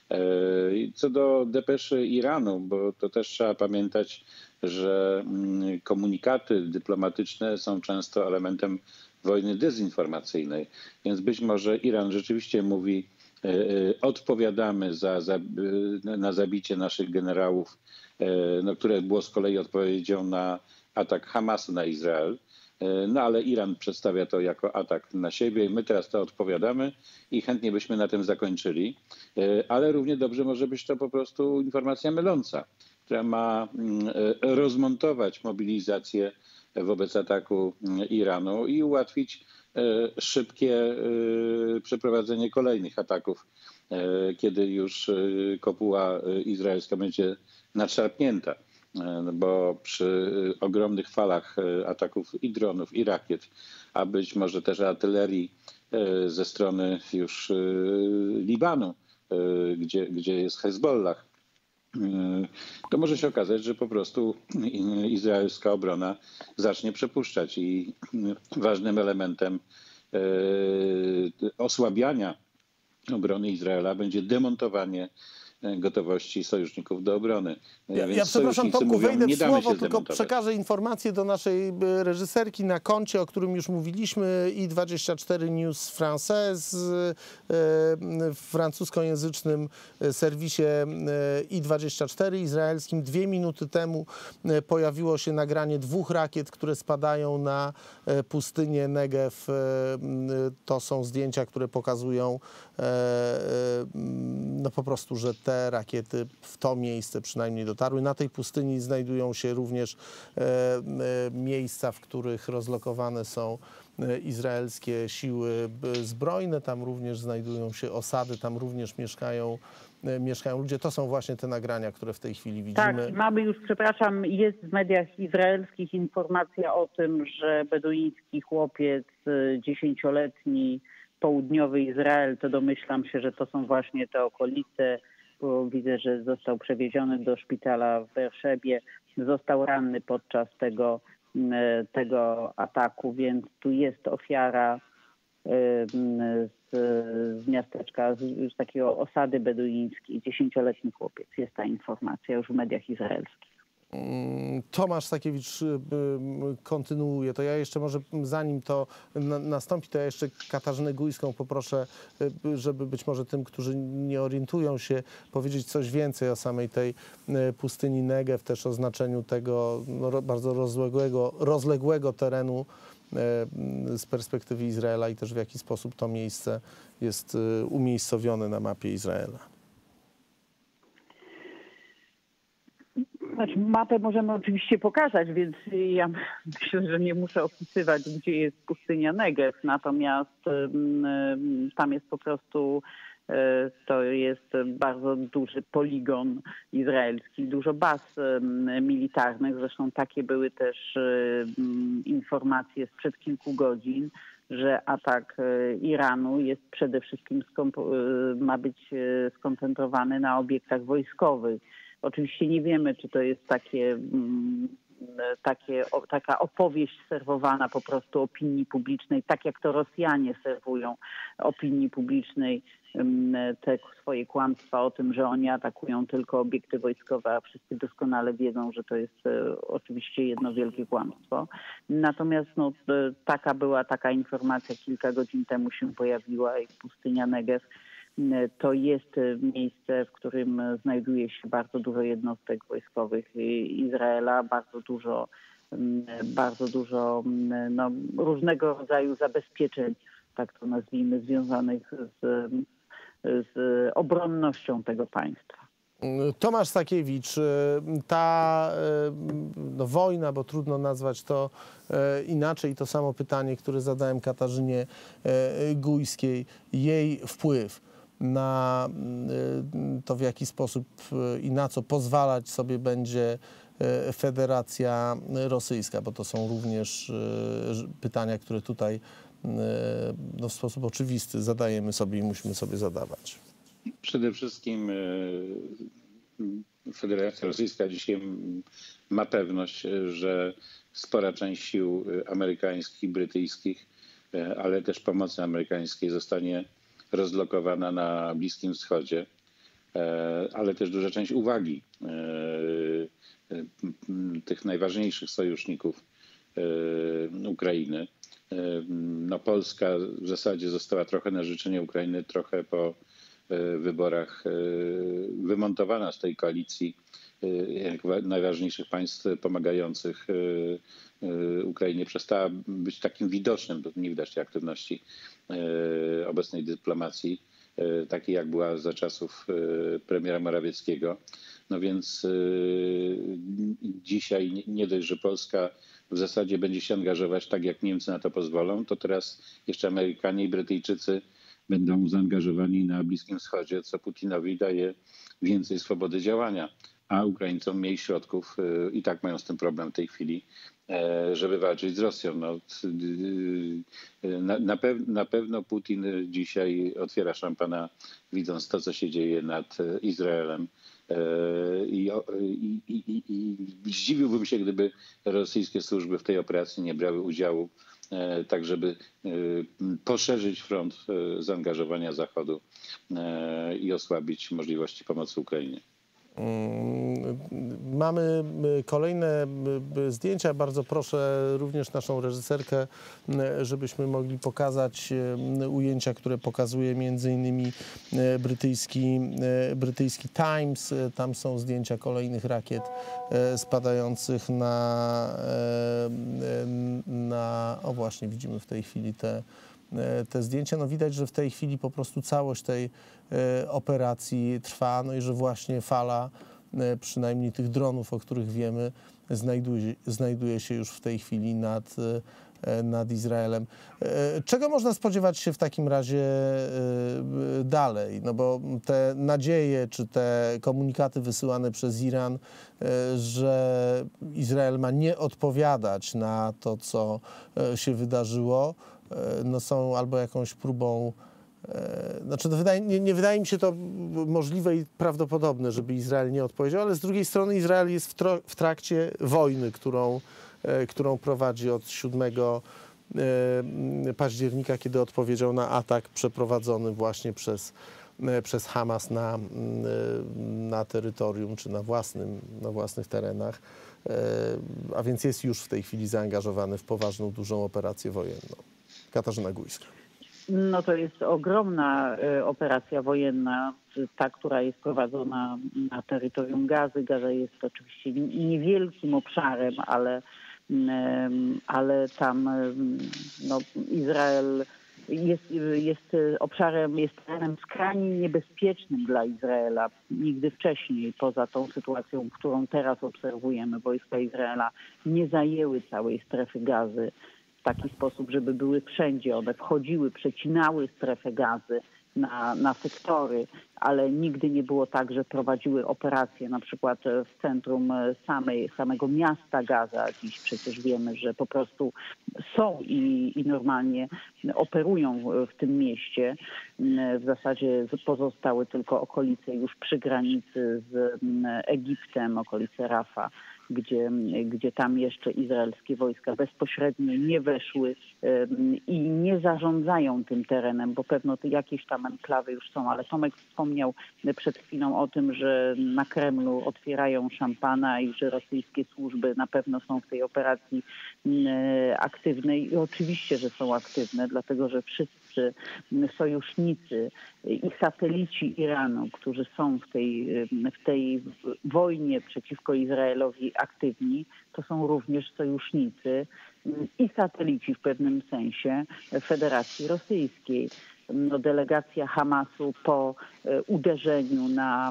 Co do depeszy Iranu, bo to też trzeba pamiętać, że komunikaty dyplomatyczne są często elementem wojny dezinformacyjnej, więc być może Iran rzeczywiście mówi, odpowiadamy za, za, na zabicie naszych generałów, no, które było z kolei odpowiedzią na atak Hamasu na Izrael. No ale Iran przedstawia to jako atak na siebie i my teraz to odpowiadamy i chętnie byśmy na tym zakończyli. Ale równie dobrze może być to po prostu informacja myląca, która ma rozmontować mobilizację wobec ataku Iranu i ułatwić szybkie przeprowadzenie kolejnych ataków, kiedy już kopuła izraelska będzie nadszarpnięta. Bo przy ogromnych falach ataków i dronów, i rakiet, a być może też artylerii ze strony już Libanu, gdzie, gdzie jest Hezbollah, to może się okazać, że po prostu izraelska obrona zacznie przepuszczać i ważnym elementem osłabiania obrony Izraela będzie demontowanie gotowości sojuszników do obrony. Ja, ja przepraszam, Tomku, wejdę w słowo, tylko przekażę informację do naszej reżyserki na koncie, o którym już mówiliśmy, i dwadzieścia cztery News Française, w francuskojęzycznym serwisie i dwadzieścia cztery izraelskim. Dwie minuty temu pojawiło się nagranie dwóch rakiet, które spadają na pustynię Negev. To są zdjęcia, które pokazują no po prostu, że te rakiety w to miejsce przynajmniej dotarły. Na tej pustyni znajdują się również e, e, miejsca, w których rozlokowane są e, izraelskie siły zbrojne. Tam również znajdują się osady, tam również mieszkają, e, mieszkają ludzie. To są właśnie te nagrania, które w tej chwili widzimy. Tak, mamy już, przepraszam, jest w mediach izraelskich informacja o tym, że beduiński chłopiec, dziesięcioletni, południowy Izrael, to domyślam się, że to są właśnie te okolice, bo widzę, że został przewieziony do szpitala w Berszebie, został ranny podczas tego, tego ataku, więc tu jest ofiara z, z miasteczka, z, z takiego osady beduińskiej, dziesięcioletni chłopiec. Jest ta informacja już w mediach izraelskich. Tomasz Sakiewicz kontynuuje. To ja jeszcze może, zanim to na, nastąpi, to ja jeszcze Katarzynę Gujską poproszę, żeby być może tym, którzy nie orientują się, powiedzieć coś więcej o samej tej pustyni Negev, też o znaczeniu tego no, bardzo rozległego, rozległego terenu z perspektywy Izraela i też w jaki sposób to miejsce jest umiejscowione na mapie Izraela. Znaczy, mapę możemy oczywiście pokazać, więc ja myślę, że nie muszę opisywać, gdzie jest pustynia Negev. Natomiast um, tam jest po prostu, um, to jest bardzo duży poligon izraelski, dużo baz um, militarnych. Zresztą takie były też um, informacje sprzed kilku godzin, że atak Iranu jest przede wszystkim ma być skoncentrowany na obiektach wojskowych. Oczywiście nie wiemy, czy to jest takie, takie, taka opowieść serwowana po prostu opinii publicznej, tak jak to Rosjanie serwują opinii publicznej te swoje kłamstwa o tym, że oni atakują tylko obiekty wojskowe, a wszyscy doskonale wiedzą, że to jest oczywiście jedno wielkie kłamstwo. Natomiast no, taka była taka informacja, kilka godzin temu się pojawiła i pustynia Negev to jest miejsce, w którym znajduje się bardzo dużo jednostek wojskowych Izraela, bardzo dużo, bardzo dużo no, różnego rodzaju zabezpieczeń, tak to nazwijmy, związanych z, z obronnością tego państwa. Tomasz Sakiewicz, ta no, wojna, bo trudno nazwać to inaczej, to samo pytanie, które zadałem Katarzynie Gujskiej, jej wpływ na to, w jaki sposób i na co pozwalać sobie będzie Federacja Rosyjska, bo to są również pytania, które tutaj no, w sposób oczywisty zadajemy sobie i musimy sobie zadawać. Przede wszystkim Federacja Rosyjska dzisiaj ma pewność, że spora część sił amerykańskich, brytyjskich, ale też pomocy amerykańskiej zostanie rozlokowana na Bliskim Wschodzie, ale też duża część uwagi tych najważniejszych sojuszników Ukrainy. No, Polska w zasadzie została trochę na życzenie Ukrainy, trochę po wyborach wymontowana z tej koalicji jak najważniejszych państw pomagających Ukrainie. Przestała być takim widocznym, bo nie widać tej aktywności obecnej dyplomacji, takiej jak była za czasów premiera Morawieckiego. No więc dzisiaj nie dość, że Polska w zasadzie będzie się angażować tak, jak Niemcy na to pozwolą, to teraz jeszcze Amerykanie i Brytyjczycy będą zaangażowani na Bliskim Wschodzie, co Putinowi daje więcej swobody działania, a Ukraińcom mniej środków i tak mają z tym problem w tej chwili, żeby walczyć z Rosją. No, na, na, pew, na pewno Putin dzisiaj otwiera szampana, widząc to, co się dzieje nad Izraelem. I, i, i, i zdziwiłbym się, gdyby rosyjskie służby w tej operacji nie brały udziału, tak żeby poszerzyć front zaangażowania Zachodu i osłabić możliwości pomocy Ukrainie. Mamy kolejne zdjęcia. Bardzo proszę również naszą reżyserkę, żebyśmy mogli pokazać ujęcia, które pokazuje między innymi brytyjski, brytyjski Times. Tam są zdjęcia kolejnych rakiet spadających na, na o właśnie widzimy w tej chwili te te zdjęcia. No widać, że w tej chwili po prostu całość tej e, operacji trwa, no i że właśnie fala e, przynajmniej tych dronów, o których wiemy, znajduje, znajduje się już w tej chwili nad, e, nad Izraelem. E, czego można spodziewać się w takim razie e, dalej? No bo te nadzieje, czy te komunikaty wysyłane przez Iran, e, że Izrael ma nie odpowiadać na to, co e, się wydarzyło, no są albo jakąś próbą, e, znaczy to wydaje, nie, nie wydaje mi się to możliwe i prawdopodobne, żeby Izrael nie odpowiedział, ale z drugiej strony Izrael jest w, tro, w trakcie wojny, którą, e, którą prowadzi od siódmego października, kiedy odpowiedział na atak przeprowadzony właśnie przez, e, przez Hamas na, na terytorium, czy na, własnym, na własnych terenach. A więc jest już w tej chwili zaangażowany w poważną, dużą operację wojenną. Katarzyna Gujska. No to jest ogromna operacja wojenna, ta, która jest prowadzona na terytorium Gazy. Gaza jest oczywiście niewielkim obszarem, ale, ale tam no, Izrael jest, jest obszarem, jest terenem skrajnie niebezpiecznym dla Izraela. Nigdy wcześniej, poza tą sytuacją, którą teraz obserwujemy, wojska Izraela nie zajęły całej strefy Gazy w taki sposób, żeby były wszędzie. One wchodziły, przecinały strefę Gazy na, na sektory, ale nigdy nie było tak, że prowadziły operacje na przykład w centrum samej, samego miasta Gaza. Dziś przecież wiemy, że po prostu są i, i normalnie operują w tym mieście. W zasadzie pozostały tylko okolice już przy granicy z Egiptem, okolice Rafa, gdzie, gdzie tam jeszcze izraelskie wojska bezpośrednio nie weszły i nie zarządzają tym terenem, bo pewno jakieś tam enklawy już są, ale Tomek wspomniał przed chwilą o tym, że na Kremlu otwierają szampana i że rosyjskie służby na pewno są w tej operacji aktywne i oczywiście, że są aktywne, dlatego że wszyscy sojusznicy i satelici Iranu, którzy są w tej, w tej wojnie przeciwko Izraelowi aktywni, to są również sojusznicy i satelici w pewnym sensie Federacji Rosyjskiej. No, delegacja Hamasu po uderzeniu na,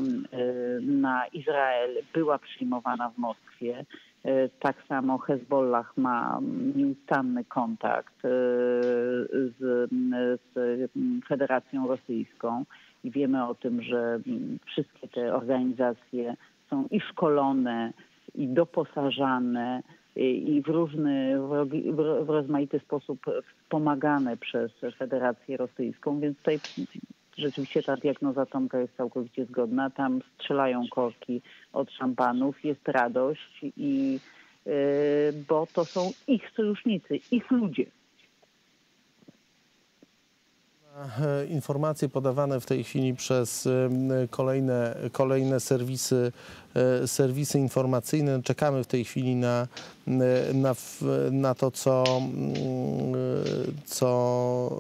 na Izrael była przyjmowana w Moskwie. Tak samo Hezbollah ma nieustanny kontakt z, z Federacją Rosyjską i wiemy o tym, że wszystkie te organizacje są i szkolone, i doposażane, i w różny, w rozmaity sposób wspomagane przez Federację Rosyjską, więc tutaj rzeczywiście ta diagnoza Tomka jest całkowicie zgodna. Tam strzelają korki od szampanów, jest radość, i, yy, bo to są ich sojusznicy, ich ludzie. Informacje podawane w tej chwili przez kolejne, kolejne serwisy, serwisy informacyjne. Czekamy w tej chwili na, na, na to, co, co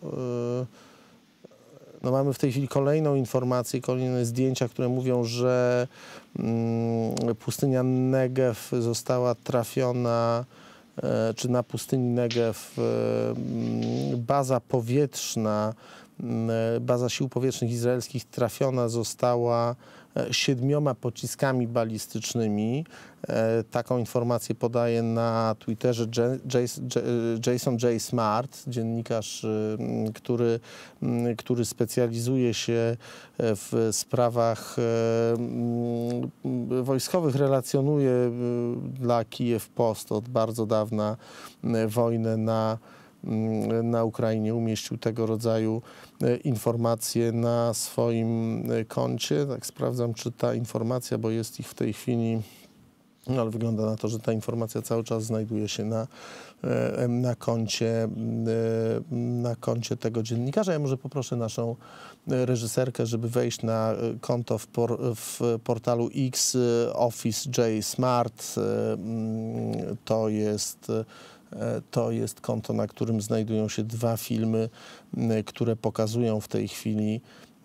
no mamy w tej chwili kolejną informację, kolejne zdjęcia, które mówią, że pustynia Negev została trafiona, czy na pustyni Negev baza powietrzna baza sił powietrznych izraelskich trafiona została siedmioma pociskami balistycznymi. Taką informację podaje na Twitterze Jason J. Smart, dziennikarz, który, który specjalizuje się w sprawach wojskowych, relacjonuje dla Kijów Post od bardzo dawna wojnę na na Ukrainie. Umieścił tego rodzaju informacje na swoim koncie. Tak sprawdzam, czy ta informacja, bo jest ich w tej chwili, no ale wygląda na to, że ta informacja cały czas znajduje się na, na, koncie, na koncie tego dziennikarza. Ja może poproszę naszą reżyserkę, żeby wejść na konto w, por, w portalu X Office J Smart. To jest To jest konto, na którym znajdują się dwa filmy, które pokazują w tej chwili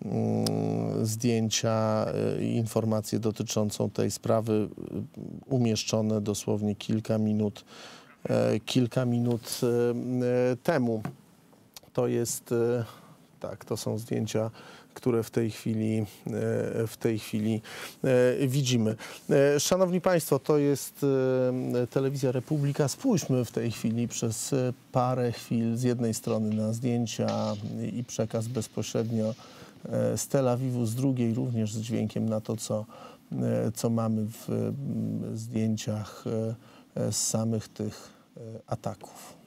zdjęcia i informacje dotyczącą tej sprawy, umieszczone dosłownie kilka minut, kilka minut temu. To jest, tak, to są zdjęcia, które w tej chwili, w tej chwili widzimy. Szanowni Państwo, to jest Telewizja Republika. Spójrzmy w tej chwili przez parę chwil z jednej strony na zdjęcia i przekaz bezpośrednio z Tel Awiwu, z drugiej również z dźwiękiem na to, co, co mamy w zdjęciach z samych tych ataków.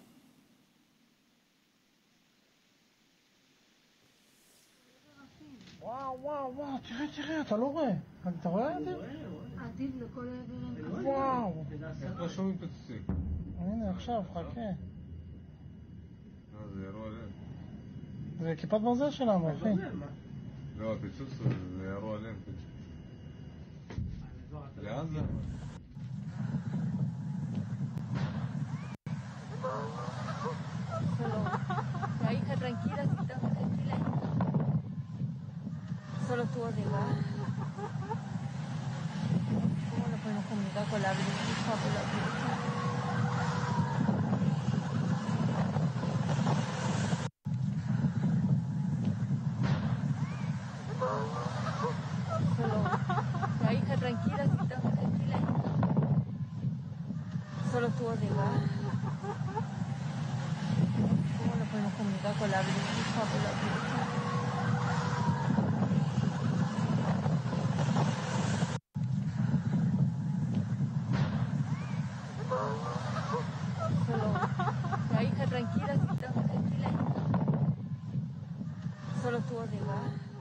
וואו, וואו, וואו, תראה, תראה, אתה לא רואה. אתה רואה את זה? עתיד לכל העברים. וואו. איפה שומעים פיצוצים? הנה, עכשיו, חכה. מה זה, אירוע לב? זה כיפת ברזל שלנו, אחי. לא, הפיצוץ זה אירוע לב. לעזה? La hija tranquila, si está tranquila. Solo tú llegar. ¿Cómo lo podemos comunicar con la brisa, por la brisa? Solo la hija tranquila, si está tranquila. Solo tú llegar. ¿Cómo lo podemos comunicar con la brisa, por la brisa? Tranquila, si estás tranquila. Solo tú llegar.